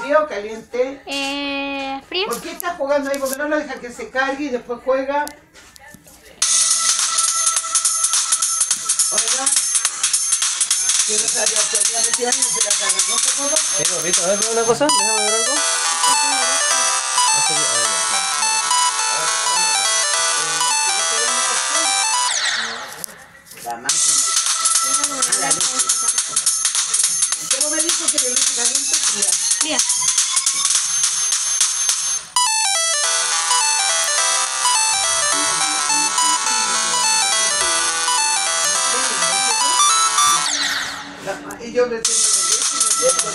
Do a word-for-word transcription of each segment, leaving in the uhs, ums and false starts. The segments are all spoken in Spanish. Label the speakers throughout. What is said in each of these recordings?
Speaker 1: ¿Fría o caliente?
Speaker 2: Eh, fría.
Speaker 1: ¿Por qué estás jugando ahí? ¿Por qué no lo dejas que se cargue y después juega? Oiga. Yo no sabía, todavía me tiran y se la cargan. ¿No se puedo?
Speaker 3: Sí, papito, a ver, una cosa, déjame ver algo.
Speaker 1: La máquina. ¿Cómo me dijo que le leche caliente o fría?
Speaker 2: Fría.
Speaker 1: Y yo me tengo de leche y me tengo.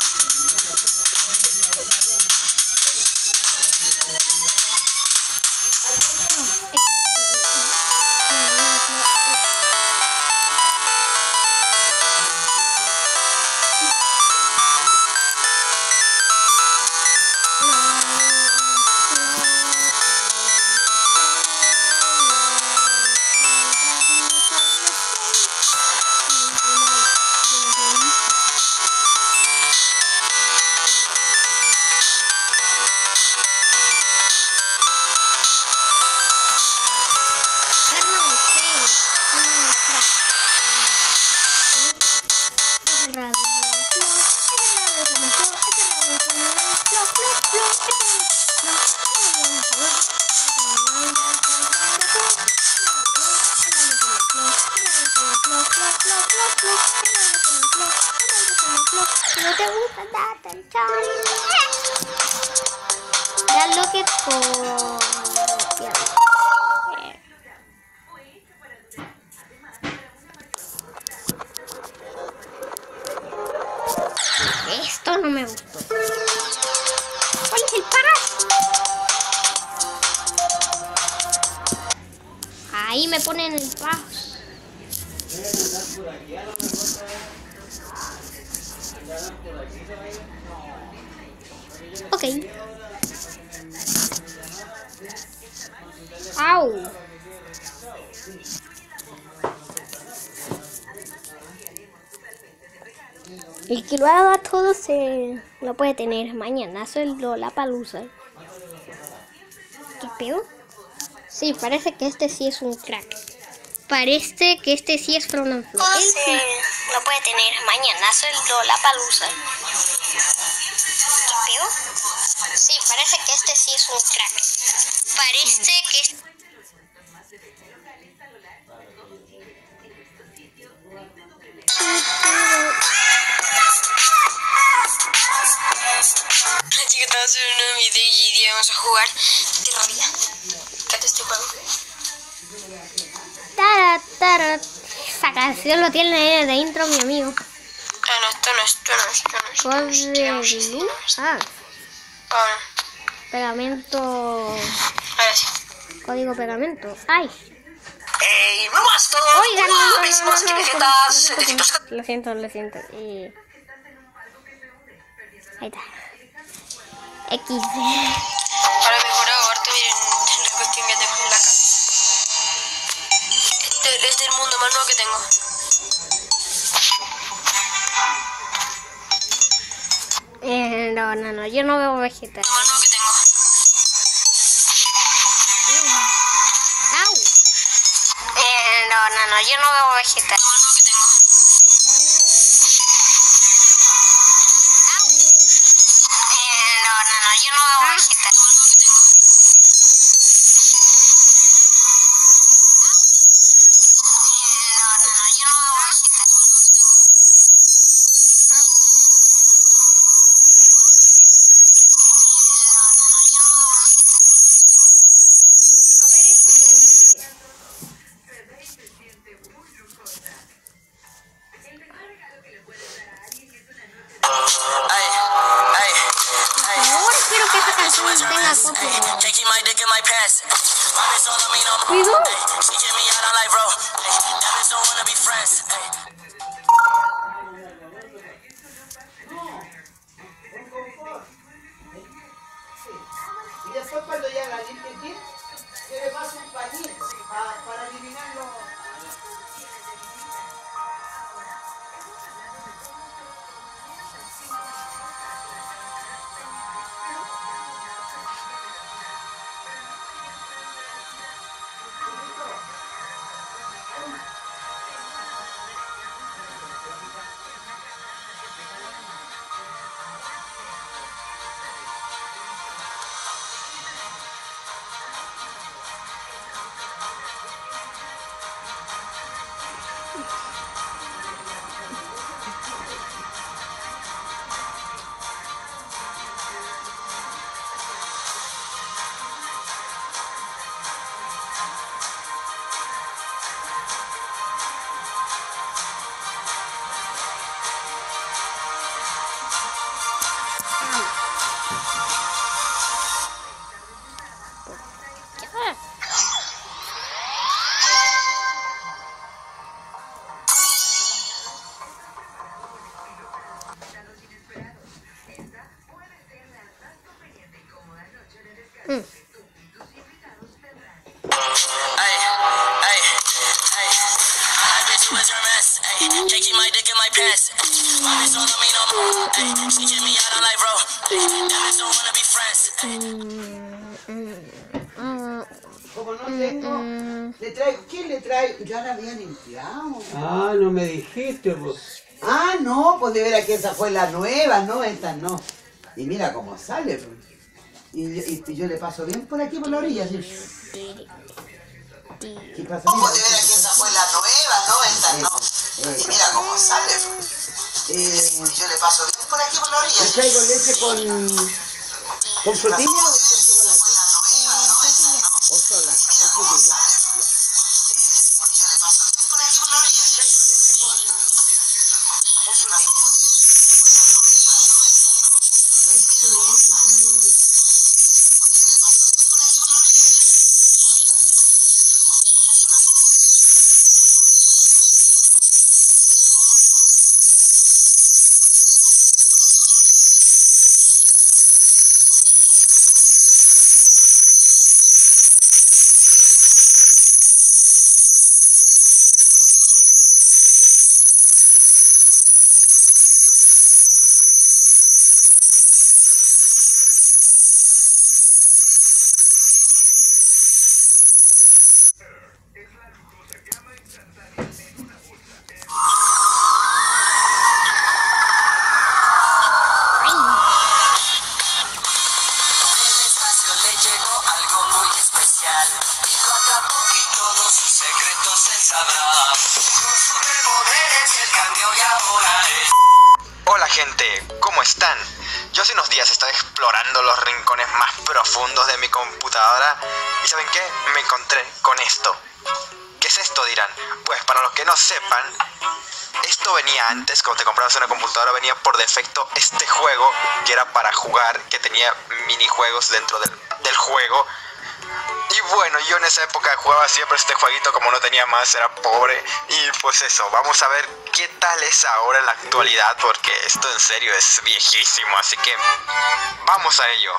Speaker 2: No te gusta dar atención. Ya lo que con... Esto no me gustó. ¿Cuál es el paso? Ahí me ponen el paso. Ok. Au. El que lo haga todo se lo puede tener mañana. Eso es Lollapalooza. ¿Qué pedo? Sí, parece que este sí es un crack. Parece que este sí es Frozen Flow. Él sí lo puede tener mañana. Eso es Lollapalooza. ¿Qué pedo? Sí, parece que este sí es un crack. Parece que este...
Speaker 4: La chica estaba subiendo un video y íbamos a jugar Terraria. ¿Qué es este juego?
Speaker 2: Tara, tara. Esa canción lo tiene de intro mi amigo.
Speaker 4: Ah, no, esto no, esto no, esto no, esto no, esto no, esto no.
Speaker 2: Ah,
Speaker 4: Ah, no.
Speaker 2: pegamento.
Speaker 4: Ahora sí.
Speaker 2: Código pegamento. Ay.
Speaker 4: ¡Ey, vamos todos!
Speaker 2: Oigan, no, no, no,
Speaker 4: Hicimos
Speaker 2: no, no,
Speaker 4: quinientas,
Speaker 2: no,
Speaker 4: quinientas.
Speaker 2: Lo siento, lo siento. Y... ahí está. X.
Speaker 4: Ahora mejorado harto, miren la cuestión que tengo en la cara. Este es del mundo más nuevo que tengo.
Speaker 2: Eh, no, no, no, yo no veo Vegeta.
Speaker 4: Lo más nuevo que tengo.
Speaker 2: Au. Eh, no, no, no, yo no veo Vegeta.
Speaker 4: Lo más nuevo que tengo.
Speaker 2: Eh, no, no, no, yo no veo Vegeta.
Speaker 4: Lo más nuevo que tengo.
Speaker 2: A ver, esto que me gustaría.
Speaker 4: Ay, ay, ay.
Speaker 2: Por favor, espero que esta canción tenga copyright.
Speaker 4: Taking my dick in my pants. My bitch don't love me no more.
Speaker 2: Cuidado.
Speaker 4: She get me out on like bro. That bitch don't wanna be friends.
Speaker 1: Y después cuando ya la limpien bien, se le pasa un pañito para, para eliminarlo. Como no tengo, le traigo, ¿quién le traigo? Ya la había limpiado.
Speaker 3: Ah, no me dijiste, pues.
Speaker 1: Ah, no, pues de veras que esa fue la nueva, no, esta no. Y mira cómo sale, pues. Y, y, y yo le paso bien por aquí, por la orilla, así. ¿Qué pasa? Mira, pues de veras que esa fue la nueva, no, esta no. Y mira cómo sale, pues. Eh, y yo le paso bien por aquí, por la orilla. ¿Le traigo leche con, con frutilla o con chocolate? O sola, con frutilla.
Speaker 5: Hola gente, ¿cómo están? Yo hace unos días estaba explorando los rincones más profundos de mi computadora y ¿saben qué? Me encontré con esto. ¿Qué es esto? Dirán. Pues para los que no sepan, esto venía antes, cuando te comprabas una computadora venía por defecto este juego que era para jugar, que tenía minijuegos dentro del, del juego. Y bueno, yo en esa época jugaba siempre este jueguito, como no tenía más, era pobre. Y pues eso, vamos a ver qué tal es ahora en la actualidad, porque esto en serio es viejísimo, así que vamos a ello.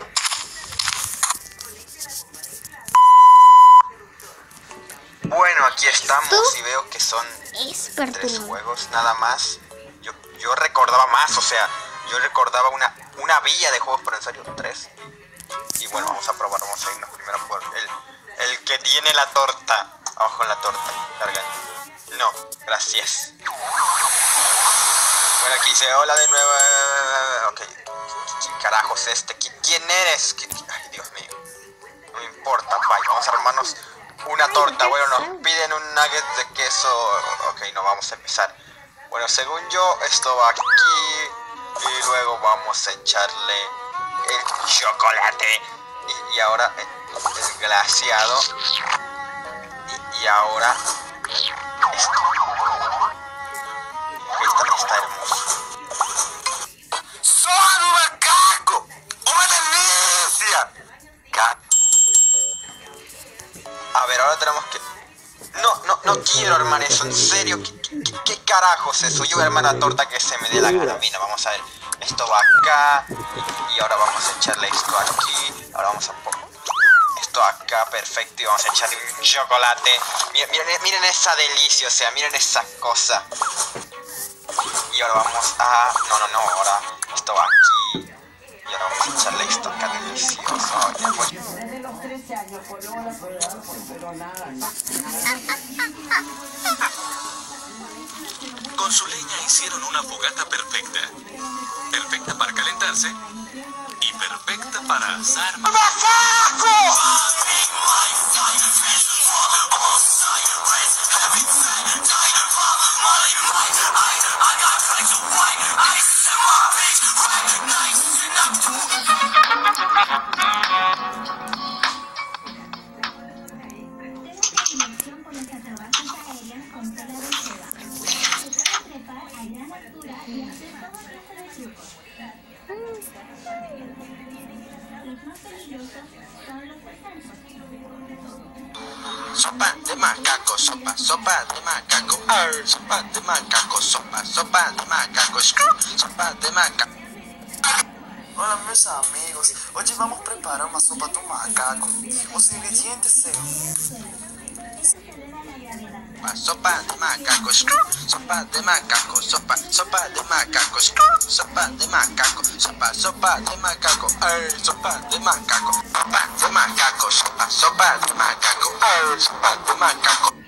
Speaker 5: Bueno, aquí estamos y veo que son tres juegos nada más. Yo, yo recordaba más, o sea, yo recordaba una, una villa de juegos, pero en serio, tres. Y bueno, vamos a probar, vamos a irnos primero por el, el que tiene la torta. Abajo la torta, carga. No, gracias. Bueno, aquí dice, hola de nuevo. Ok, ¿qué carajos este? ¿Quién eres? Ay, Dios mío. No me importa, bye, vamos a armarnos una torta. Bueno, nos piden un nugget de queso. Ok, no, vamos a empezar. Bueno, según yo, esto va aquí. Y luego vamos a echarle el chocolate. Y, y ahora el, el glaseado. Y, y ahora esto. Esta está hermosa. ¡Soy un macaco! ¡Una delicia! A ver, ahora tenemos que... No, no, no quiero armar eso, en serio. ¿Qué, qué, qué carajos es eso? Yo voy a armar la torta que se me dé la gana. Mira, vamos a ver. Esto va acá. Y ahora vamos a echarle esto aquí. Ahora vamos a poner esto acá, perfecto. Y vamos a echarle un chocolate. Miren, miren, miren esa delicia, o sea, miren esa cosa. Y ahora vamos a... No, no, no, ahora esto va aquí. Y ahora vamos a echarle esto acá delicioso. Ya voy.
Speaker 1: Desde los trece años, polola, pero nada.
Speaker 6: Con su leña hicieron una fogata perfecta. Perfecta para calentarse y perfecta para asar. Sopa de macaco, sopa, sopa de macaco, arr, sopa de macaco, sopa, sopa de macaco, sopa de macaco.
Speaker 7: Hola meus amigos, hoje vamos preparar uma sopa do macaco. Os ingredientes são
Speaker 6: sopa, sopa de macaco, sopa de macaco, sopa, sopa de macaco, sopa de macaco, sopa, sopa de macaco, ay, sopa de macaco, sopa de macaco, sopa, sopa de macaco, ay, sopa de macaco.